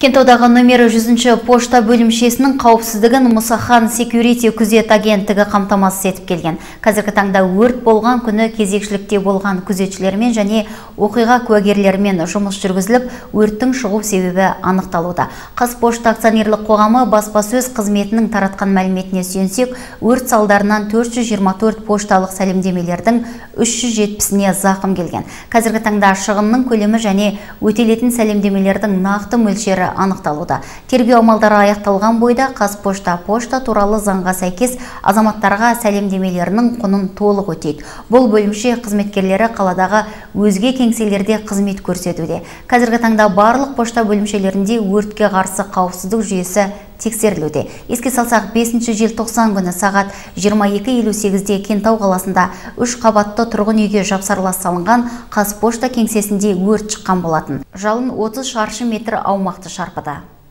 Кентаудағы нөмірі 100 пошта бөлімшесінің қауіпсіздігін Мұсахан Security күзет агенттігі қамтамасыз етіп келген. Қазіргі таңда өрт болған күні кезекшілікте болған күзетшілермен және оқиға куәгерлерімен жұмыс жүргізіліп, өрттің шығу себебі анықталуда. Қазпошта акционерлік қоғамы баспасөз қызметінің таратқан мәліметіне сүйенсек, өрт салдарынан 424 пошталық сәлемдемелердің 370-не зақым келген. Қазіргі таңда шығынның көлемі және өтелетін сәлемдемелердің нақты мөлшері анықталуда. Тергеу амалдары аяқталған бойда Қазпошта пошта туралы заңға сәйкес азаматтарға сәлемдемелерінің құнын толық өтейді. Бұл бөлімше қызметкерлері қаладағы өзге кеңселерде қызмет көрсетуде. Қазіргі таңда барлық пошта бөлімшелерінде өртке қарсы қауіпсіздік жүйесі тексерілуде. Еске салсақ, 5 желтоқсан күні сағат 22:58-де Кентау қаласында 3 қабатты тұрғын үйге жапсарлас салынған Қазпошта кеңсесінде өрт шыққан болатын. Жалын 30 шаршы метр аумақты шарпыды.